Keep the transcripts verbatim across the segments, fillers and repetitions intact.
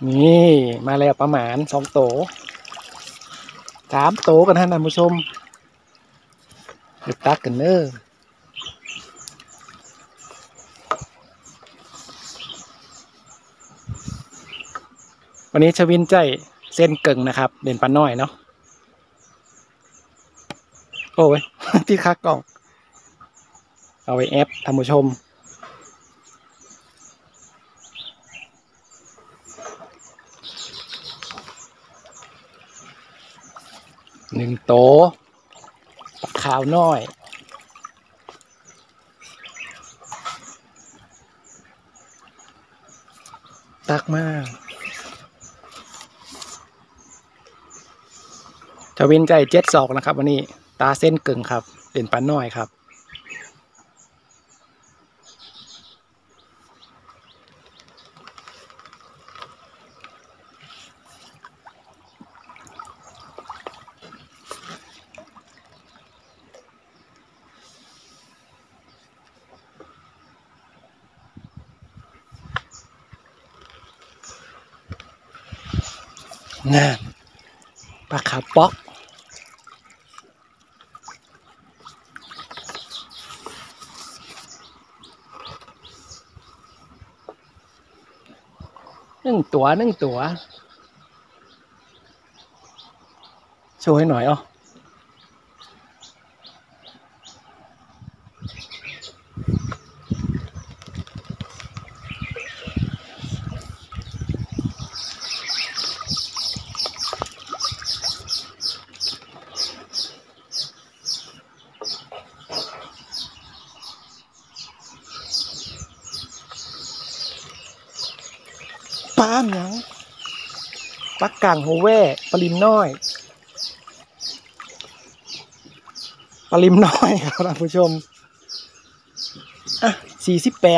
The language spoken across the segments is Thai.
นี่มาแล้วประมาณสองโตสามโตกันท่านผู้ชมเดือดตักกันเนอวันนี้ชวินใจเส้นเก่งนะครับเด่นปลาน้อยเนาะโอ้ย ที่คักกล่องเอาไว้แอปท่านผู้ชมหนึ่งโตปลาขาวน้อยตักมากชวินใจเจ็ดศอกนะครับวันนี้ตาเส้นเก่งครับเด่นปลาน้อยครับงานปลาขาวป๊อกหนึ่งตัวหนึ่งตัวโชว์ให้หน่อยอ๋อปลาหนังปลากังโฮแว่ปลาลิมน้อยปลาลิมน้อยครับท่านผู้ชมอ่ะสี่สิบแปด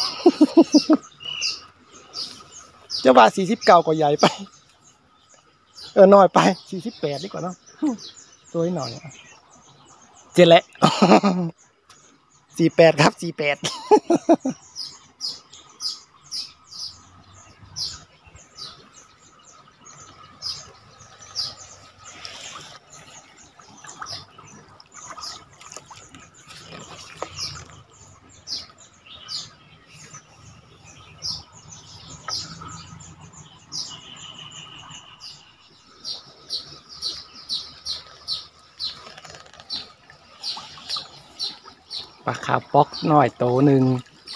เจ้าว่าสี่สิบเก้าก็ใหญ่ไปเออน้อยไปสี่สิบแปดดีกว่าเนาะตัวหน่อยเจ็ดแหละสี่แปดครับสี่แปดปลาขาวป๊อกน้อยโตหนึ่ง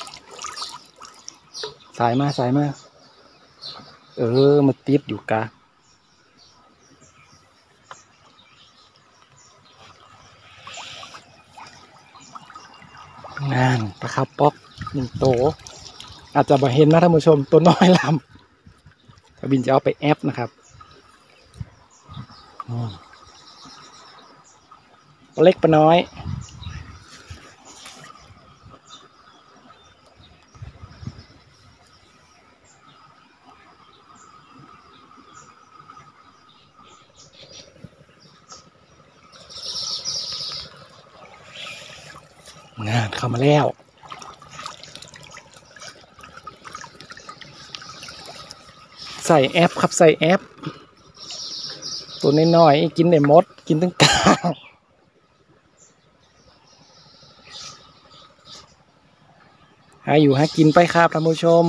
สายมาสายมาเออมาติดอยู่กะงานปลาขาวป๊อกหนึ่งโตอาจจะมาเห็นนะท่านผู้ชมตัวน้อยลำถ้าบินจะเอาไปแอปนะครับปลาเล็กปลาน้อยงานเข้ามาแล้วใส่แอปครับใส่แอปตัวน้อยๆกินได้หมดกินตั้งกลางหาอยู่หากินไปครับท่านผู้ชม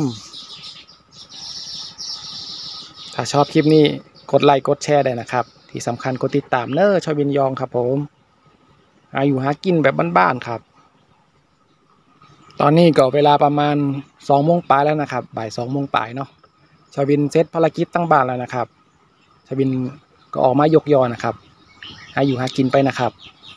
ถ้าชอบคลิปนี้กดไลค์กดแชร์ได้นะครับที่สำคัญกดติดตามเนอร์ชอยบินยองครับผมหาอยู่หากินแบบบ้านๆครับตอนนี้ก็เวลาประมาณสองโมงปลายแล้วนะครับบ่ายสองโมงปลายเนาะชอยบินเซตภารกิจตั้งบ้านแล้วนะครับชอยบินก็ออกมายกยอนะครับหาอยู่หากินไปนะครับ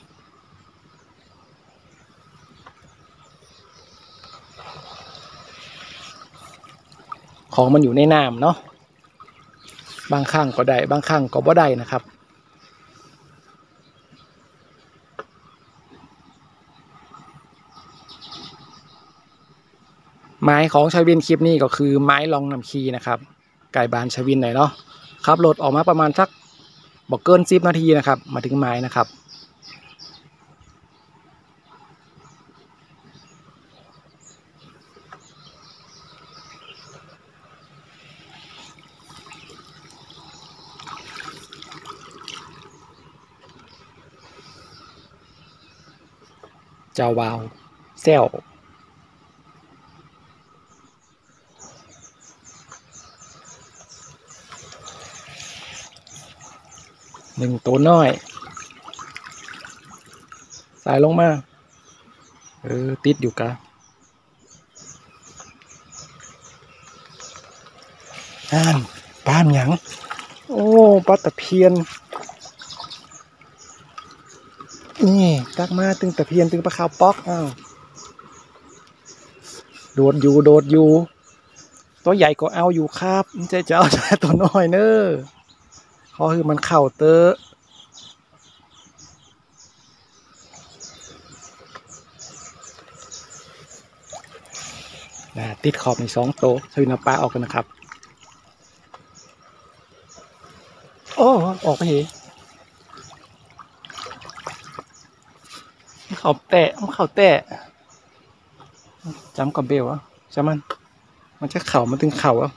ของมันอยู่ในน้ำเนาะบางครั้งก็ได้บางครั้งก็บ่ได้นะครับไม้ของชาวินคลิปนี้ก็คือไม้ลองนำคีนะครับไก่บานชาวินหน่อยเนาะขับรถออกมาประมาณสักบอกเกินสิบนาทีนะครับมาถึงไม้นะครับเจ้าวาวแซวหนึ่งตัวน้อยสายลงมาเออติดอยู่กะอ่านปลาหยังโอ้ปลาตะเพียนนี่ตักมาตึงตะเพียนตึงปลาขาวป๊อกอ้าวโดดอยู่โดดอยู่ตัวใหญ่ก็เอาอยู่ครับไม่ใช่จะเอาแต่ตัวน้อยเนอะเพราะคือมันเข่าเตอะติดขอบในสองโตชวินเอาปลาออกกันนะครับโอ้ออกไปเหมันเข่าแตะมันเข่าแตะจำกับเบลวะจำมันมันจะเข่ามันถึงเข่าอ่ะ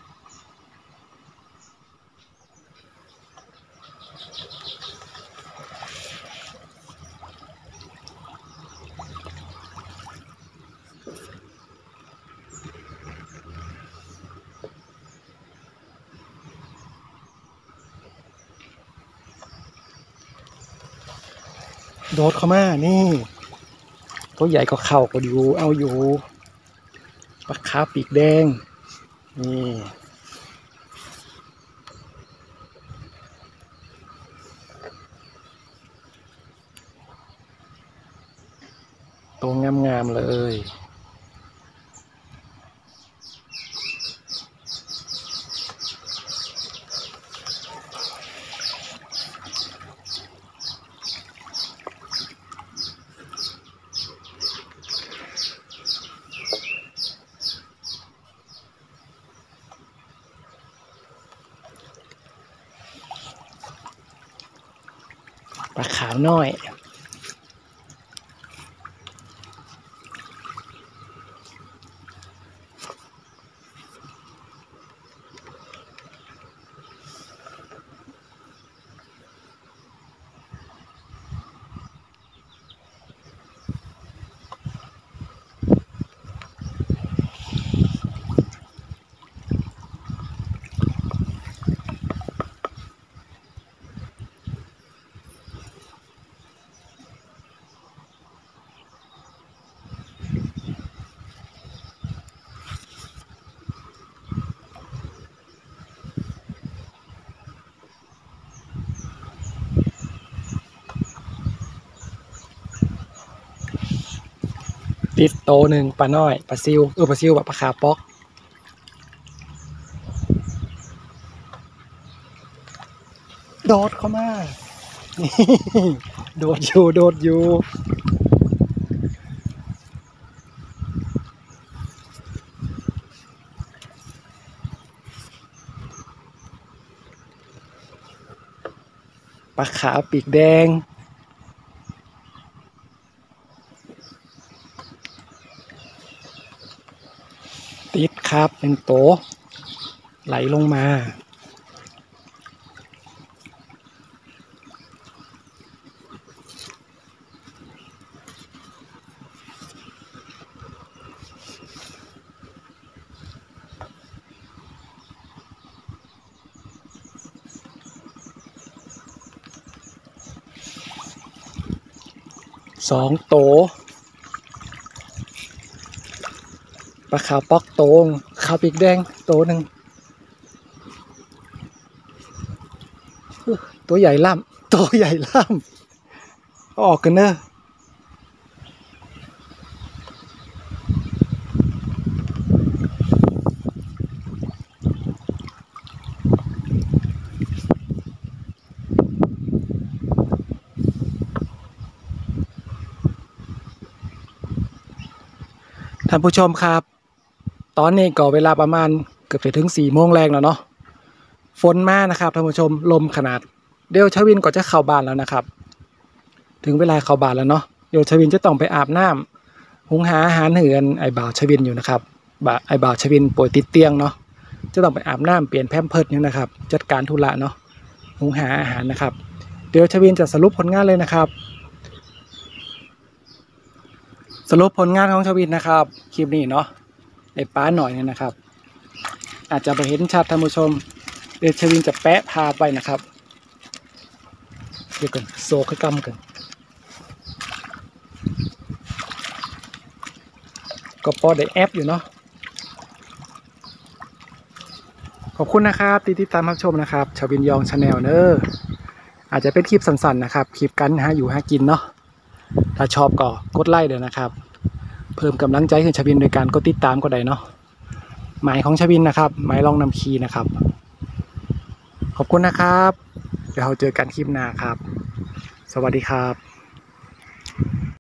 โดดเข้ามานี่ตัวใหญ่ก็เข่าก็อยู่เอาอยู่ปลาคาร์ฟปีกแดงนี่ตัวงามๆเลยปลาขาวน้อยติดโตหนึ่งปลาน้อยปลาซิวเออปลาซิวแบบปลาคาร์ฟป๊อกโดดเข้ามาโดดอยู่โดดอยู่ปลาขาวปีกแดงติดครับเป็นโตไหลลงมาสองโตปลาขาวป๊อกโตงขาวปีกแดงโตหนึ่งตัวใหญ่ล่ำตัวใหญ่ล่ำออกกันเนอะท่านผู้ชมครับตอนนี้ก็เวลาประมาณเกือบจะถึงสี่โมงแรงแล้วเนาะฝนมานะครับท่านผู้ชมลมขนาดเดี๋ยวชวินก็จะเข้าบ้านแล้วนะครับถึงเวลาเข้าบ้านแล้วเนาะเดี๋ยวชวินจะต้องไปอาบน้ำหุงหาอาหารเหือนไอ้บ่าวชวินอยู่นะครับบ่าไอ้บ่าวชวินป่วยติดเตียงเนาะจะต้องไปอาบน้ำเปลี่ยนแพมเพิร์สนี่นะครับจัดการธุระเนาะหุงหาอาหารนะครับเดี๋ยวชวินจะสรุปผลงานเลยนะครับสรุปผลงานของชวินนะครับคลิปนี้เนาะไอ้ป้าหน่อยเนี่ยนะครับอาจจะไปเห็นชัดท่านผู้ชมเดี๋ยวชวินจะแปะพาไปนะครับเดี๋ยวก่อนโซกให้กำกันก็พอได้แอปอยู่เนาะขอบคุณนะครับที่ติดตามรับชมนะครับชวินยองชาแนลเนอะอาจจะเป็นคลิปสั้นๆนะครับคลิปกันหาอยู่หากินเนาะถ้าชอบก็กดไลค์เดี๋ยวนะครับเพิ่มกำลังใจให้ชวินโดยการกดติดตามก็ได้เนาะหมายของชวินนะครับหมายลองนำคีนะครับขอบคุณนะครับเดี๋ยวเราเจอกันคลิปหน้าครับสวัสดีครับ